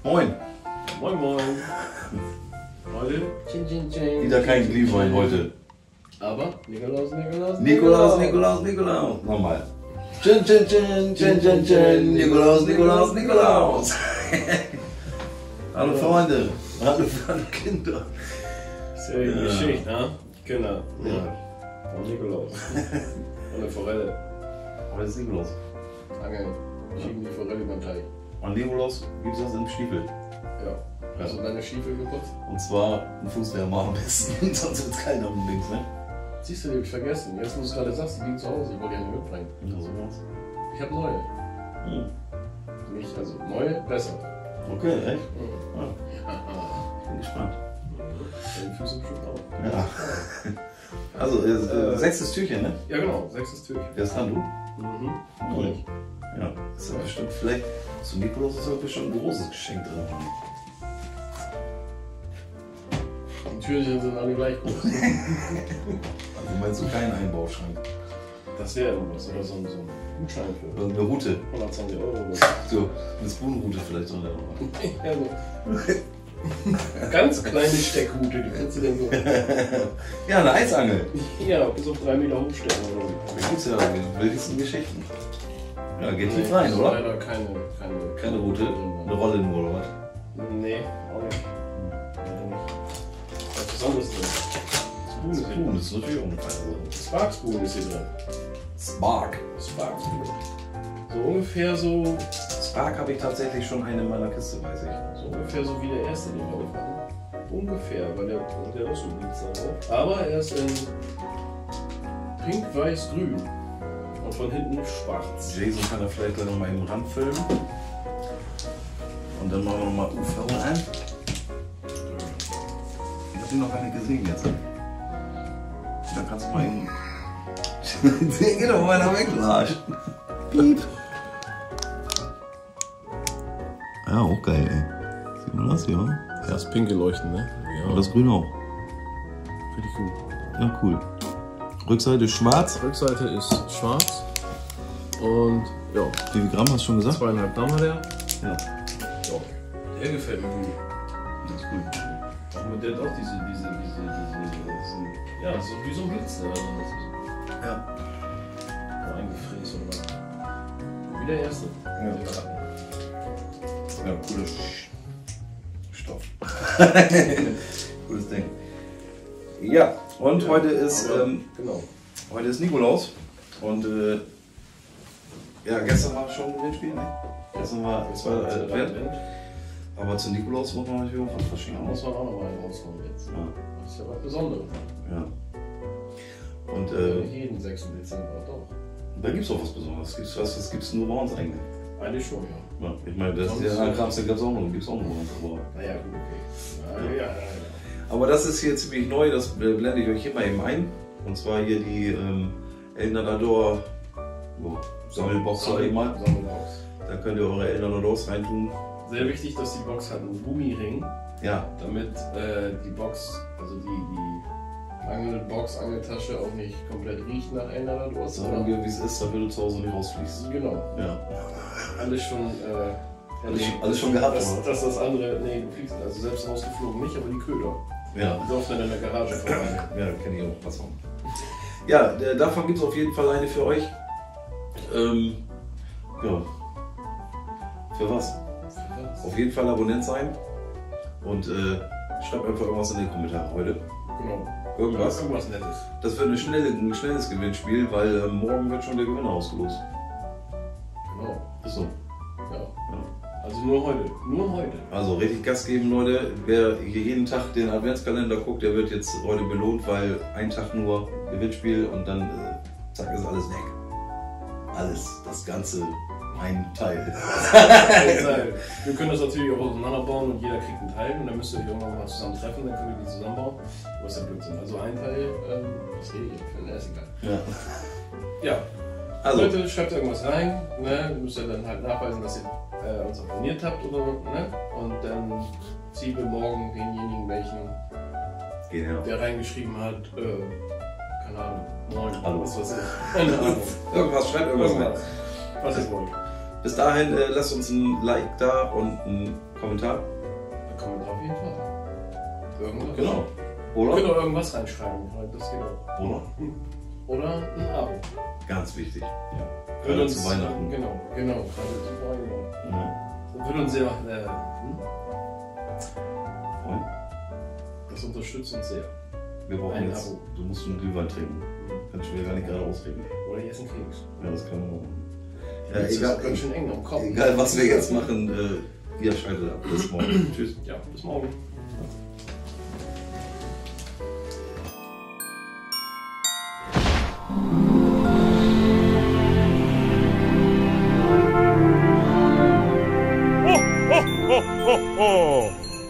Moin. Moin moin. Heute Wieder kein Glühwein heute. Aber Nikolaus. Nochmal. Nikolaus. Hallo Freunde. Hallo Kinder. Das ist ja die Geschichte, ne? Kinder. Ja. Und Nikolaus. Und eine Forelle. Was ist Nikolaus? Angeln. Schieben die Forelle über den Teich. An Nikolaus gibt es das im Stiefel. Ja. Hast du deine Stiefel geputzt? Und zwar ein Fußwärmer am besten, sonst wird es kalt am Links, ne? Siehst du, die hab ich vergessen. Jetzt, wo du es gerade sagst, die liegen zu Hause. Ich wollte ja nicht mitbringen. Ja, sowas. Ich habe neue. Nicht, also neue, besser. Okay, echt? Ja. Ich bin gespannt. Deine Füße bestimmt auch. Ja. Also, 6. Türchen, ne? Ja, genau. 6. Türchen. Wer ist dran, du? Und ich. Ja, ist ja bestimmt vielleicht. Zu Nikolaus ist ja bestimmt ein großes Geschenk drin. Die Türchen sind alle gleich groß. Also meinst du keinen Einbauschrank? Das wäre irgendwas. Oder so ein Gutschein für Oder eine Route. 120 €. Oder So, eine Spoon-Route vielleicht drin. ja, so. Ganz kleine Steckrute, die kannst du denn so. Ja, eine Eisangel. Ja, bis auf 3 Meter hochstecken oder so. Da gibt es ja die wildesten Geschichten. Ja, geht tief rein, oder? Leider keine Keine Route, eine Rolle nur, oder was? Nee, auch nicht. Leider nicht. Was Besonderes drin. Spoon ist hier Spoon drin. ist natürlich auch eine feine Sache. Spark Spoon ist hier drin. Spark. Spark Spoon. So ungefähr so Spark habe ich tatsächlich schon eine in meiner Kiste, weiß ich. So ungefähr so wie der erste, den wir aufhaben. Ungefähr, weil der auch so Blitz drauf. Aber er ist in pink, weiß, grün. Und von hinten schwarz. Jason kann da vielleicht gleich noch mal im Rand filmen. Und dann machen wir noch mal UV an. Ich habe den noch gar nicht gesehen jetzt. Da kannst du mal eben. Der geht doch mal nach weg, Arsch. Piep. Ja, auch geil, ey. Sieht man das, ja? Das pinke Leuchten, ne? Ja. Und das Grün auch. Finde ich gut. Ja, cool. Rückseite schwarz. Rückseite ist schwarz. Und ja, Wie viel Gramm hast du schon gesagt? 2,5 Gramm hat der. Ja. Ja, der gefällt mir gut. Das ist gut. Und der hat auch diese ja, so wie so ein Blitz. Ja. Eingefräst oder was. Wie der erste. Ja, cooler Stoff. Cooles Ding. Ja, und heute ist, genau. heute ist Nikolaus. Und ja, gestern war schon ein Gewinnspiel, ne? Gestern war Advent. Aber zu Nikolaus muss man natürlich auch was verschicken. Da muss man auch noch mal raushauen jetzt. Ja. Das ist ja was Besonderes. Ja. Und Jeden 6. Dezember doch. da gibt es auch was Besonderes. Das gibt es nur bei uns eigentlich. Eigentlich schon, ja. Ja, ich meine, das ist ja Krams, den gibt's auch noch bei uns. Aber Naja, gut, okay. Ja. Aber das ist hier ziemlich neu, das blende ich euch hier mal eben ein. Und zwar hier die El Nadador Sammelbox, sag ich mal. Sammelbox. Da könnt ihr eure El Nadadors reintun. Sehr wichtig, dass die Box hat einen Gummiring, Ja, damit die Box, also die Angeltasche auch nicht komplett riecht nach El Nadador. sagen wir, wie es ist, damit du zu Hause nicht rausfliegst. Genau. Ja. Alles schon. Alles schon gehabt, dass oder? das andere. Nee, du fliegst also selbst rausgeflogen nicht, aber die Köder. Ja, Die durften dann in der Garage vorbei. ja, kenne ich auch. Was auch. Ja, davon gibt es auf jeden Fall eine für euch. Ja. Für was? Auf jeden Fall Abonnent sein. Und schreibt einfach irgendwas in die Kommentare heute. Genau. Irgendwas. Irgendwas Nettes. Das wird ein schnelles Gewinnspiel, weil morgen wird schon der Gewinner ausgelost. Genau. Ist so. Ja. Also nur heute. Nur heute. Also richtig Gas geben, Leute. Wer hier jeden Tag den Adventskalender guckt, der wird jetzt heute belohnt, weil ein Tag nur Gewinnspiel und dann zack ist alles weg. Alles, das Ganze, ein Teil. Wir können das natürlich auch auseinanderbauen und jeder kriegt einen Teil und dann müsst ihr euch irgendwann mal zusammen treffen, dann können wir die zusammenbauen. Wo ist der Blödsinn? Also ein Teil, was rede ich für einen Egal. Ja. Ja. Also, Leute, schreibt irgendwas rein, ne? Müsst ihr dann halt nachweisen, dass ihr uns abonniert habt oder ne? Und dann ziehen wir morgen denjenigen welchen, der reingeschrieben hat, keine Ahnung, 9, Hallo. was weiß ich. Keine Ahnung. Irgendwas, schreibt irgendwas rein. Was ihr wollt. Bis dahin lasst uns ein Like da und einen Kommentar. Ein Kommentar auf jeden Fall. Irgendwas. Genau. Oder? Könnt ihr irgendwas reinschreiben. Das geht auch. Oder ein Abo. Ganz wichtig. Ja. Gerade zu Weihnachten. Genau, gerade zu Weihnachten. Ja. Das würde uns sehr freuen. Das unterstützt uns sehr. Wir brauchen jetzt. Abo. Du musst einen Glühwein trinken. Kannst du mir gar nicht gerade ausreden. Oder ich esse einen Keks. Ja, das kann man machen. Egal, ganz schön eng am Kopf. Egal, was wir jetzt machen, ihr schaltet ab. Bis morgen. Tschüss. Ja, bis morgen. Ho, ho, ho, ho.